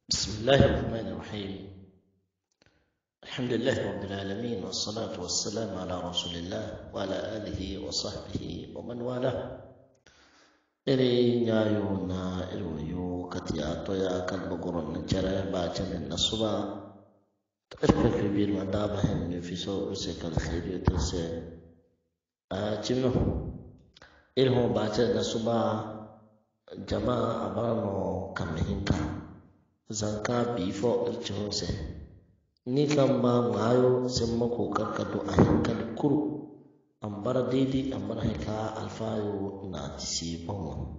بسم الله الرحمن الرحيم. الحمد لله رب العالمين، والصلاة والسلام على رسول الله وعلى آله وصحبه ومن والاه. إلي نيايونا إلويو كتيا تويا كالبقرون نجرى باجن النصبا تأرفع في بير مدابهم في سوء سيك الخير يترسي جمنو إلهم باجن النصبا جماعة أبانو كمهنكا zanka bifo irchihonse ni kan ba ngayo semma ko karkado a hankali kuru ambara daidai ambara haika alfayo na tisi bonwa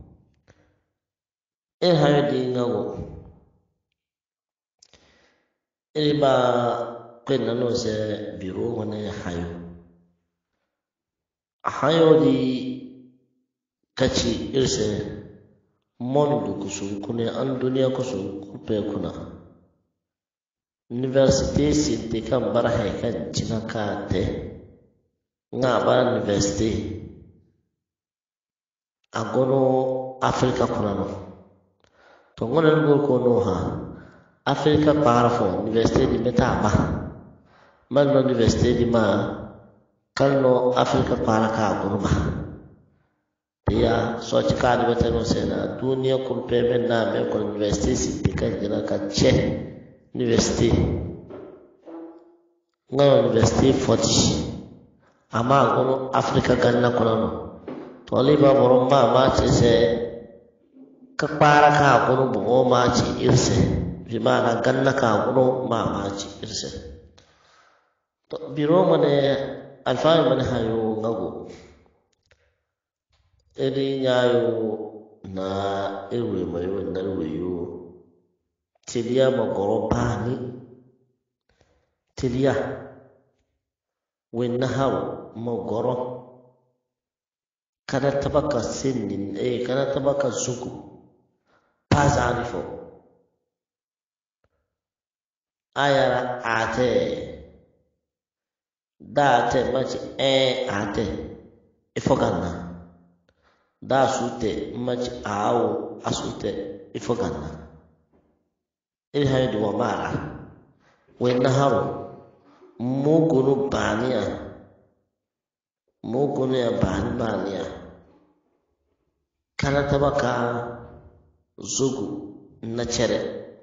hayo di ngawo ba kwenna no se biro wane hayo di kaci irse mondu kusun kune an duniya kusun kupe kuna university sinte kan bar haikan jina ka te nga ba university agono afrika kuna no to ngona ngo ko no ha afrika parafo university di meta ba man no university di ma kalno afrika para ka agono ba ya so cika da wata no sai na duniya kun payment na me ko university sinte kan jina ka che university nga university 40 ama gono africa ganna kono no to liba borom ma ce se ka para ka gono bo ma ce irse bi mana ganna ka gono ma ce irse to biro mane alfa mane hayo ngago eri nyayo na ewe mayo na eweyo tilia magoro bani tilia wenna hawo magoro kada tabaka sinin kada tabaka zugu pazarifo ayara ate date machi ate ifoganna da sute machi awo asute ifoganna ilhaidi wa mara wenna haro mugunu ya baniya kana tabaka zugu na cere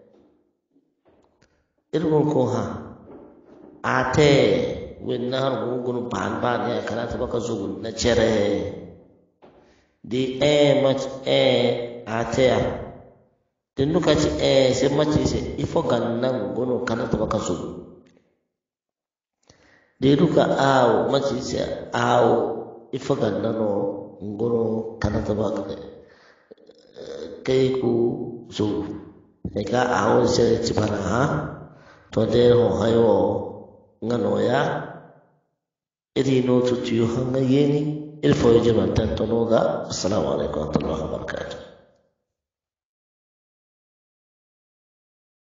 irgun ko ha ate wenna haro mugunu baniya kana tabaka zugu na cere di machi atea den duka ci sai mace sai ifo gannan gono kana ta baka so de duka awo mace sai awo ifo gannan no gono kana ta baka kai ku so sai ka awo sai ci bana ha to de ho hayo ngano ya iri no tutu hanga yeni il faut je mantan tonoga. Assalamu alaikum wa rahmatullahi wa barakatuh.